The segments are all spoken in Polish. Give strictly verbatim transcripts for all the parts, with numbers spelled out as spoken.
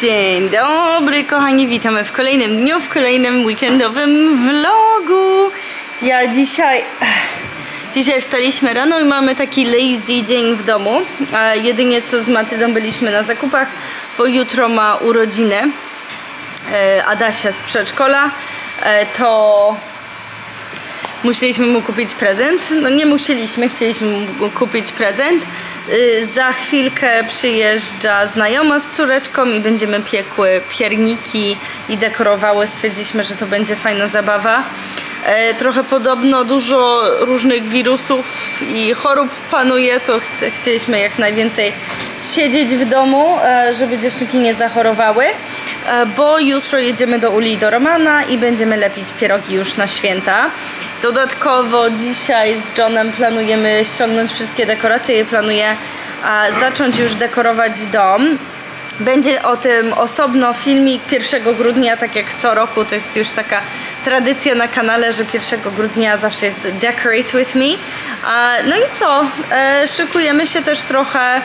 Dzień dobry kochani, witamy w kolejnym dniu, w kolejnym weekendowym vlogu. Ja dzisiaj... Dzisiaj wstaliśmy rano i mamy taki lazy dzień w domu. E, jedynie co z Matyldą byliśmy na zakupach, bo jutro ma urodziny e, Adasia z przedszkola. E, to musieliśmy mu kupić prezent. No nie musieliśmy, chcieliśmy mu kupić prezent. E, za chwilkę przyjeżdża znajoma z córeczką i będziemy piekły pierniki i dekorowały. Stwierdziliśmy, że to będzie fajna zabawa. E, trochę podobno dużo różnych wirusów i chorób panuje, to chc chcieliśmy jak najwięcej siedzieć w domu, e, żeby dziewczynki nie zachorowały, e, bo jutro jedziemy do Uli i do Romana i będziemy lepić pierogi już na święta. Dodatkowo dzisiaj z Johnem planujemy ściągnąć wszystkie dekoracje i planuję e, zacząć już dekorować dom. Będzie o tym osobno filmik pierwszego grudnia, tak jak co roku, to jest już taka tradycja na kanale, że pierwszego grudnia zawsze jest Decorate With Me. No i co? Szykujemy się też trochę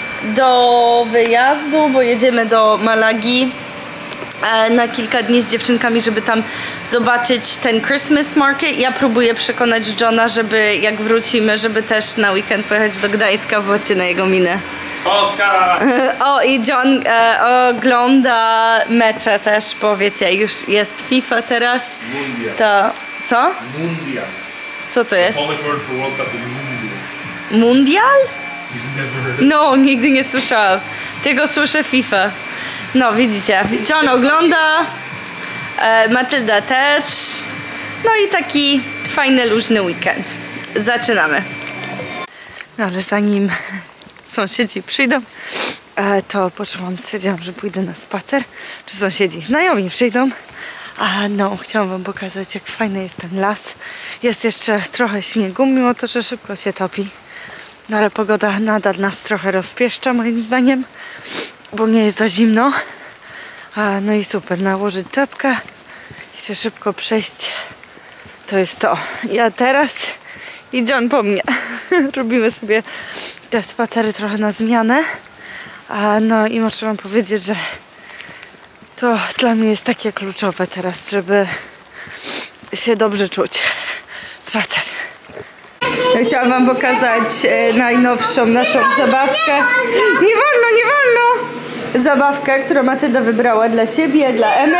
do wyjazdu, bo jedziemy do Malagi na kilka dni z dziewczynkami, żeby tam zobaczyć ten Christmas Market. Ja próbuję przekonać Johna, żeby jak wrócimy, żeby też na weekend pojechać do Gdańska, bo na jego minę. Polska! O, i John e, ogląda mecze też, bo wiecie, już jest FIFA teraz. Mundial. To, co? Mundial. Co to jest? Polish word for World Cup is mundial. Mundial? You've never heard of it? No, nigdy nie słyszałam. Tylko słyszę FIFA. No, widzicie. John ogląda, e, Matylda też. No i taki fajny, luźny weekend. Zaczynamy. No, ale zanim sąsiedzi przyjdą, to poczułam, stwierdziłam, że pójdę na spacer. Czy sąsiedzi znajomi przyjdą? A no, chciałam wam pokazać, jak fajny jest ten las. Jest jeszcze trochę śniegu, mimo to, że szybko się topi. No ale pogoda nadal nas trochę rozpieszcza, moim zdaniem, bo nie jest za zimno. A, no i super, nałożyć czapkę i się szybko przejść. To jest to. Ja teraz i John po mnie. Robimy sobie te spacery trochę na zmianę. A no i muszę wam powiedzieć, że to dla mnie jest takie kluczowe teraz, żeby się dobrze czuć. Spacer. Ja chciałam wam pokazać e, najnowszą naszą zabawkę. Nie wolno, nie wolno! Zabawkę, którą Matylda wybrała dla siebie, dla Emy.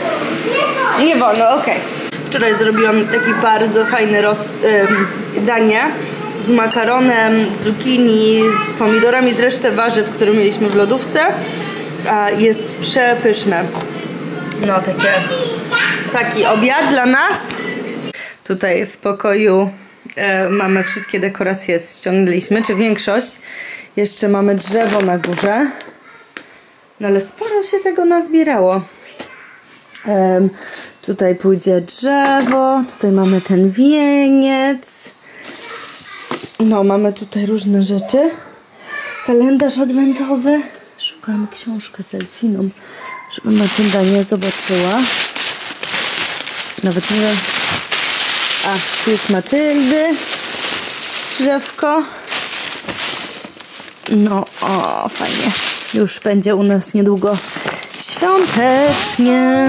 Nie wolno, okej. Okay. Wczoraj zrobiłam taki bardzo fajny roz, y, danie z makaronem, zucchini, z pomidorami, z resztą warzyw, które mieliśmy w lodówce. A jest przepyszne. No takie, taki obiad dla nas. Tutaj w pokoju e, mamy wszystkie dekoracje, ściągnęliśmy, czy większość. Jeszcze mamy drzewo na górze. No ale sporo się tego nazbierało. Um, tutaj pójdzie drzewo, tutaj mamy ten wieniec. No, mamy tutaj różne rzeczy. Kalendarz adwentowy. Szukam książkę z Elfiną, żeby Matylda nie zobaczyła. Nawet nie wiem. A, tu jest Matyldy. Drzewko. No, o, fajnie. Już będzie u nas niedługo świątecznie.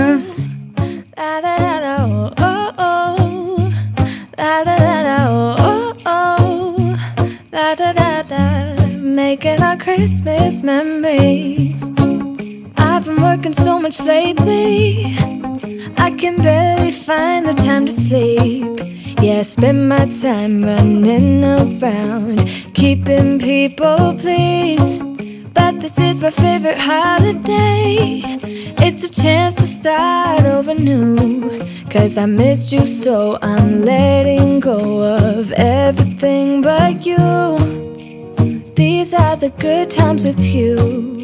Making our Christmas memories. I've been working so much lately, I can barely find the time to sleep. Yeah, I spend my time running around, keeping people pleased. But this is my favorite holiday. It's a chance to start over new. Cause I missed you, so I'm letting go of everything but you. These are the good times with you.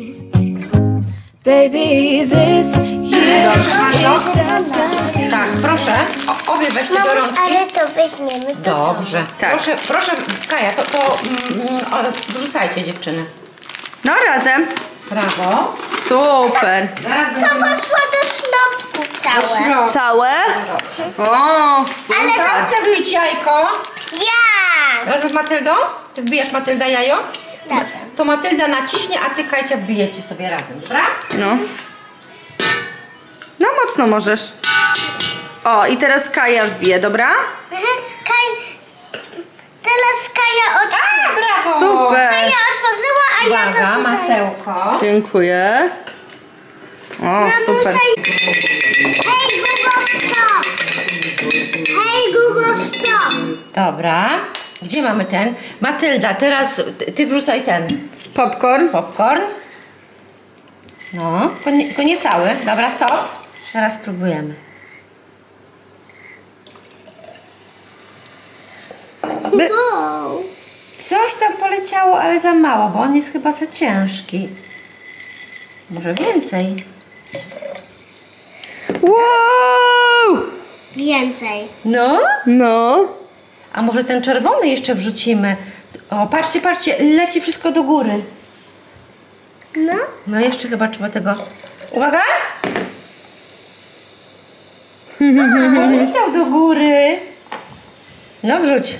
Baby, this year is just done. Tak, proszę, o, obie weźcie do rączki. Ale to weźmiemy do Dobrze, tak. Proszę, proszę, Kaja, to, to mm, wrzucajcie dziewczyny. No razem. Brawo. Super. Zaraz To będziemy... poszło do środku całe. Całe? Dobrze. O, super. Ale Kto chce wbić jajko? Ja! Razem z Matyldą? Ty wbijasz, Matylda, jajo? Razem. To Matylda naciśnie, a ty, Kajcia, wbijecie sobie razem, dobra? No. No mocno możesz. O, i teraz Kaja wbije, dobra? Mhm. Kaj... Teraz Kaja otworzyła. Brawo! Super. Kaja otworzyła, a ja to Uwaga, tutaj. masełko. Dziękuję. O, super. Mamusia i- Hej, Google, stop! Hej, Google, stop! Dobra. Gdzie mamy ten? Matylda, teraz ty- ty wrzucaj ten Popcorn. popcorn. No, tylko nie, tylko nie cały. Dobra, stop. Teraz spróbujemy. By... Wow. Coś tam poleciało, ale za mało, bo on jest chyba za ciężki. Może więcej. Wow! Więcej. No? No. A może ten czerwony jeszcze wrzucimy? O, patrzcie, patrzcie, leci wszystko do góry. No. No jeszcze chyba trzeba tego... Uwaga! Poleciał do góry. No wrzuć.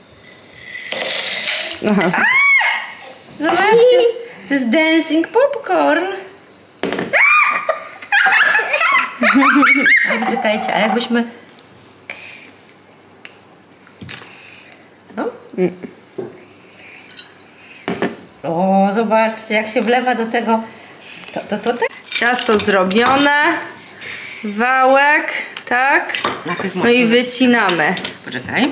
Aha. Zobaczcie, to jest dancing popcorn. A, czekajcie, a jakbyśmy... No. O, zobaczcie, jak się wlewa do tego... To, to, to tak? Ciasto zrobione. Wałek, tak? Najpierw No i wycinamy. Poczekaj.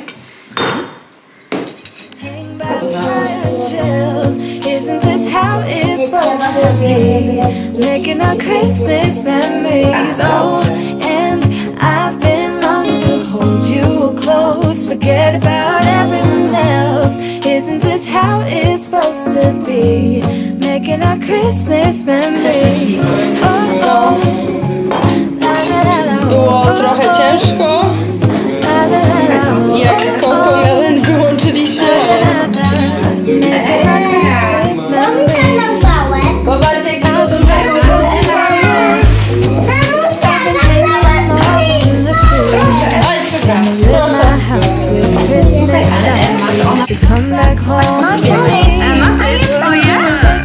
Hang by the fire and chill. Isn't this how it's supposed to be? Making our Christmas memories. Oh, and I've been longing to hold you close. Forget about everyone else. Isn't this how it's supposed to be? Making our Christmas memories. Oh, oh. La, la, la, la. Było trochę ciężko. La, la, la, la. Jak Coco Melon wyłączyliśmy. Making our Christmas memories. Nalewałem. Popatrz jakiego dużego. Mamusia, Oj, przepraszam. Proszę. Emma, to jest twoje?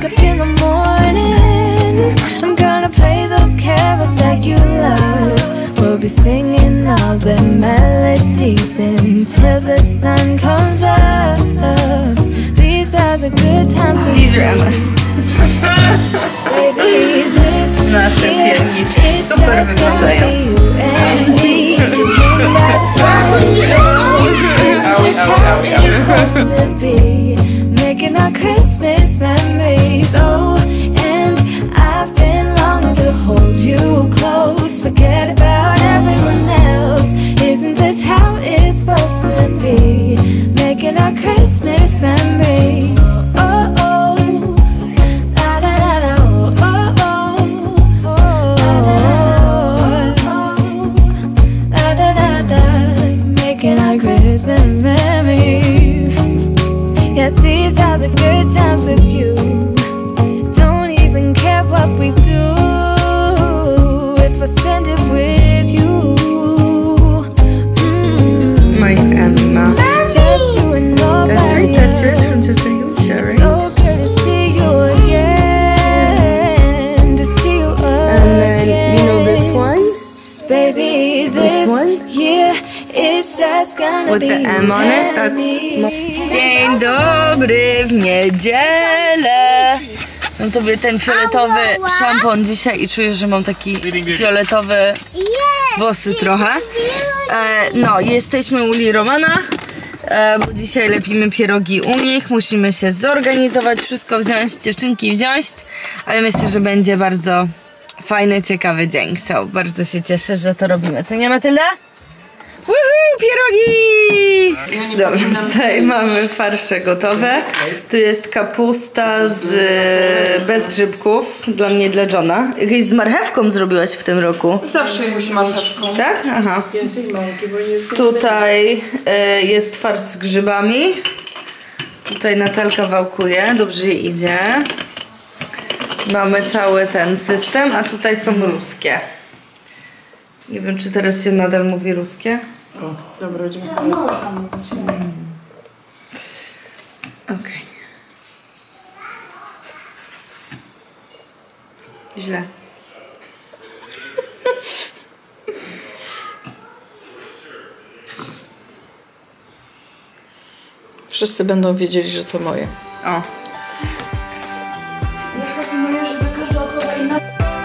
We'll be singing all the melodies until the sun comes up. These are the good times with These are you. Emma's. Baby, this Nasze year, pierniczki it's super just gonna wyglądają. be you and me. Hang by the fire and chill. Isn't this how it's supposed to be? Making our Christmas memories. Oh, and I've been longing to hold you close. Forget about everyone else. Isn't this how it's supposed to be? Making our Christmas memories. Oh, oh. La, la, la, la. Oh, oh, oh. La, da, da, da. Making our Christmas memories. Yes, these are the good times with you. Don't even care what we do if I spend it with you. Mm. My Emma. Just you and nobody That's right, that's yours else. from just a huge cherry. So good to see you again. To see you again. And then, you know this one? Baby, this, one? year it's just gonna With be the M on it? you and That's... me. Dzień dobry w niedzielę. Mam sobie ten fioletowy szampon dzisiaj i czuję, że mam taki fioletowy włosy trochę. E, no, jesteśmy u Uli Romana, e, bo dzisiaj lepimy pierogi u nich. Musimy się zorganizować, wszystko wziąć, dziewczynki wziąć, ale myślę, że będzie bardzo fajny, ciekawy dzień. So, bardzo się cieszę, że to robimy. Co nie ma tyle? Woohoo, pierogi! Dobra, tutaj mamy farsze gotowe. Tu jest kapusta z, bez grzybków, dla mnie, dla Johna. Jakieś z marchewką zrobiłaś w tym roku. Zawsze jest z marchewką. Tak? Aha. Więcej mąki, bo nie... Tutaj e, jest farsz z grzybami. Tutaj Natalka wałkuje, dobrze jej idzie. Mamy cały ten system, a tutaj są ruskie. Nie wiem, czy teraz się nadal mówi ruskie. O, dobra, dziękuję. Okej. Źle. Wszyscy będą wiedzieli, że to moje. O. Ja proponuję, żeby każda osoba inna...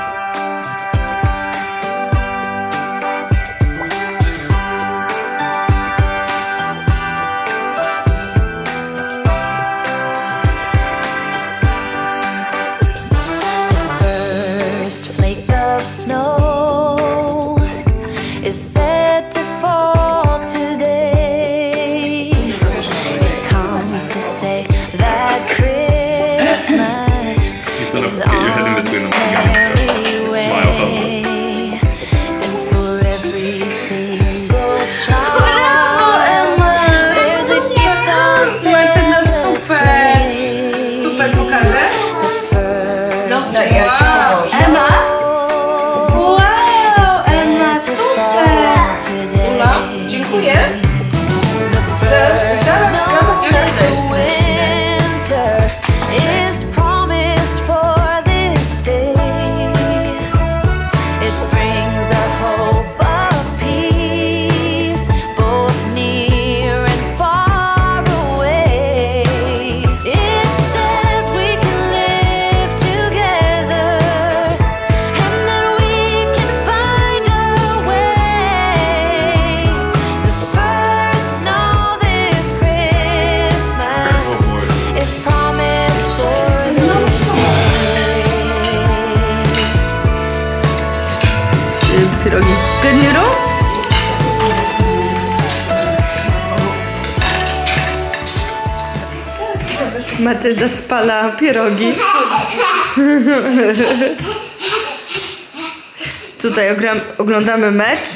Pierogi. Good noodles? Matylda spala pierogi. Tutaj oglądamy mecz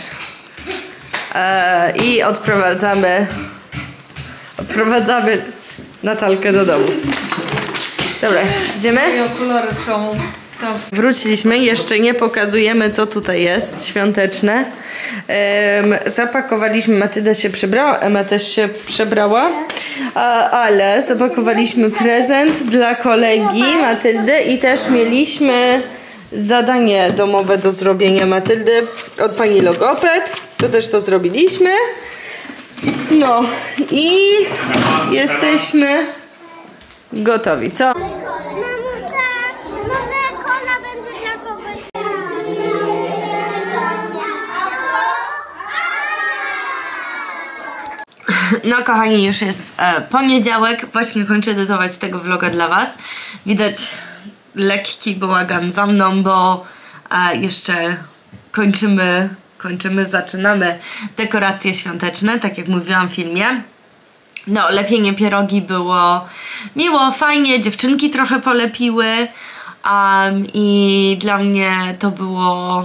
e, i odprowadzamy odprowadzamy Natalkę do domu. Dobra, idziemy? Moje okulary są tam. Wróciliśmy, jeszcze nie pokazujemy, co tutaj jest świąteczne. Um, zapakowaliśmy, Matylda się przebrała, Ema też się przebrała, a, ale zapakowaliśmy prezent dla kolegi Matyldy i też mieliśmy zadanie domowe do zrobienia Matyldy od pani logoped. To też to zrobiliśmy. No i jesteśmy gotowi. Co? Może kola będzie dla kogoś. No kochani, już jest e, poniedziałek. Właśnie kończę edytować tego vloga dla was. Widać lekki bałagan za mną, bo e, jeszcze kończymy, kończymy, zaczynamy dekoracje świąteczne, tak jak mówiłam w filmie. No, lepienie pierogi było miło, fajnie, dziewczynki trochę polepiły um, i dla mnie to było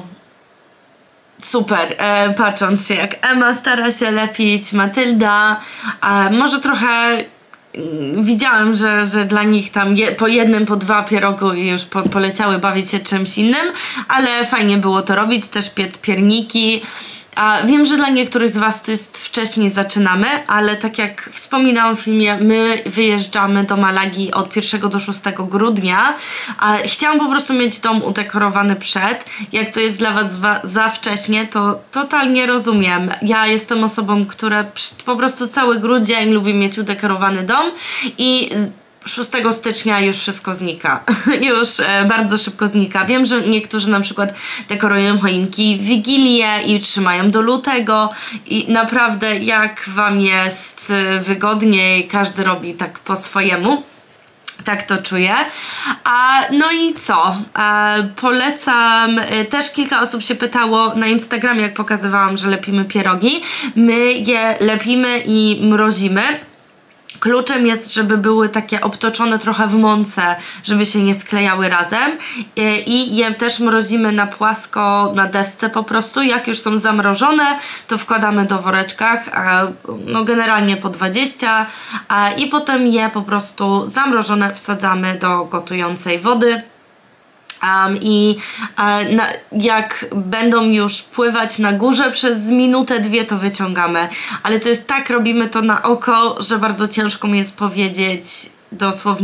super, e, patrząc się jak Ema stara się lepić, Matylda, e, może trochę mm, widziałem, że, że dla nich tam je, po jednym, po dwa pierogu i już po, poleciały bawić się czymś innym, ale fajnie było to robić, też piec pierniki. A wiem, że dla niektórych z was to jest wcześniej zaczynamy, ale tak jak wspominałam w filmie, my wyjeżdżamy do Malagi od pierwszego do szóstego grudnia, a chciałam po prostu mieć dom udekorowany przed. Jak to jest dla was za wcześnie, to totalnie rozumiem. Ja jestem osobą, która po prostu cały grudzień lubi mieć udekorowany dom i szóstego stycznia już wszystko znika. Już e, bardzo szybko znika. Wiem, że niektórzy na przykład dekorują choinki w Wigilię i trzymają do lutego i naprawdę jak wam jest e, wygodniej, każdy robi tak po swojemu. Tak to czuję. A, no i co? E, polecam, e, też kilka osób się pytało na Instagramie, jak pokazywałam, że lepimy pierogi. My je lepimy i mrozimy. Kluczem jest, żeby były takie obtoczone trochę w mące, żeby się nie sklejały razem i je też mrozimy na płasko, na desce po prostu. Jak już są zamrożone, to wkładamy do woreczkach, no generalnie po dwadzieścia i potem je po prostu zamrożone wsadzamy do gotującej wody. Um, I e, na, jak będą już pływać na górze przez minutę, dwie, to wyciągamy. Ale to jest tak, robimy to na oko, że bardzo ciężko mi jest powiedzieć dosłownie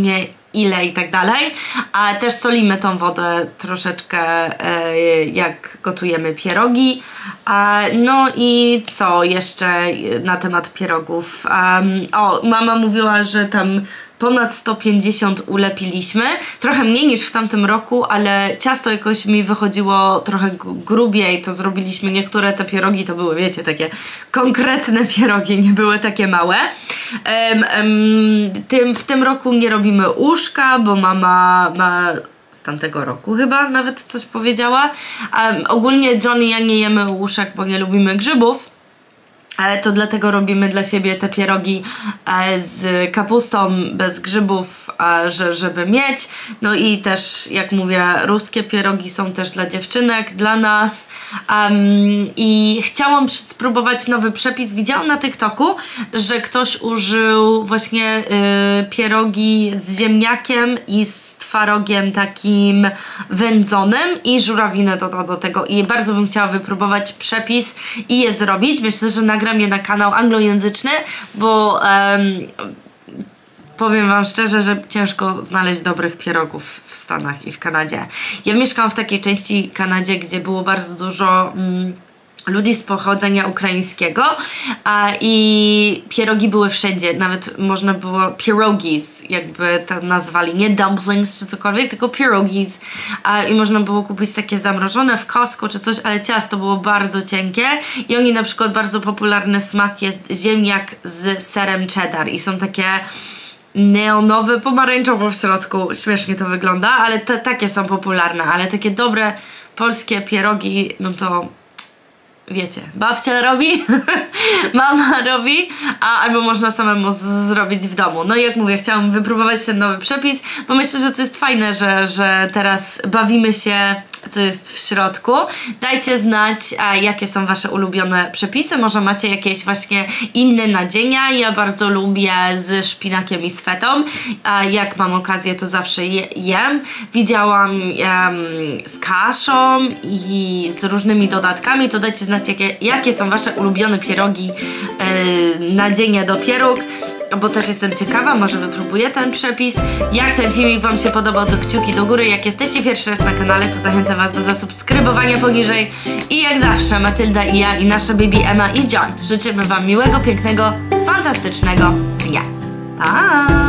ile i tak dalej, a też solimy tą wodę troszeczkę e, jak gotujemy pierogi. E, no i co jeszcze na temat pierogów? Um, o, mama mówiła, że tam ponad sto pięćdziesiąt ulepiliśmy, trochę mniej niż w tamtym roku, ale ciasto jakoś mi wychodziło trochę grubiej, to zrobiliśmy niektóre te pierogi, to były, wiecie, takie konkretne pierogi, nie były takie małe. Um, um, tym, w tym roku nie robimy uszka, bo mama ma z tamtego roku chyba nawet coś powiedziała. Um, ogólnie John i ja nie jemy uszek, bo nie lubimy grzybów. Ale to dlatego robimy dla siebie te pierogi e, z kapustą, bez grzybów, e, że, żeby mieć. No i też, jak mówię, ruskie pierogi są też dla dziewczynek, dla nas. Um, I chciałam spróbować nowy przepis. Widziałam na TikToku, że ktoś użył właśnie y, pierogi z ziemniakiem i z twarogiem takim wędzonym i żurawinę dodał do tego. I bardzo bym chciała wypróbować przepis i je zrobić. Myślę, że nagram je na kanał anglojęzyczny, bo um, powiem wam szczerze, że ciężko znaleźć dobrych pierogów w Stanach i w Kanadzie. Ja mieszkałam w takiej części Kanadzie, gdzie było bardzo dużo mm, ludzi z pochodzenia ukraińskiego a, i pierogi były wszędzie, nawet można było pierogis, jakby to nazwali, nie dumplings czy cokolwiek, tylko pierogis a, i można było kupić takie zamrożone w Costco czy coś, ale ciasto było bardzo cienkie i oni na przykład bardzo popularny smak jest ziemniak z serem cheddar i są takie neonowe, pomarańczowo w środku, śmiesznie to wygląda, ale te, takie są popularne, ale takie dobre polskie pierogi, no to wiecie, babcia robi, mama robi, a albo można samemu zrobić w domu. No i jak mówię, chciałam wypróbować ten nowy przepis, bo myślę, że to jest fajne, że, że teraz bawimy się, co jest w środku. Dajcie znać, a jakie są wasze ulubione przepisy, może macie jakieś właśnie inne nadzienia. Ja bardzo lubię z szpinakiem i z fetą, a jak mam okazję, to zawsze je, jem. Widziałam um, z kaszą i z różnymi dodatkami, to dajcie znać, Jakie, jakie są wasze ulubione pierogi, yy, nadzienia do pieróg, bo też jestem ciekawa, może wypróbuję ten przepis. Jak ten filmik wam się podobał, to kciuki do góry. Jak jesteście pierwszy raz na kanale, to zachęcam was do zasubskrybowania poniżej. I jak zawsze Matylda i ja i nasza baby Emma i John życzymy wam miłego, pięknego, fantastycznego dnia. Pa!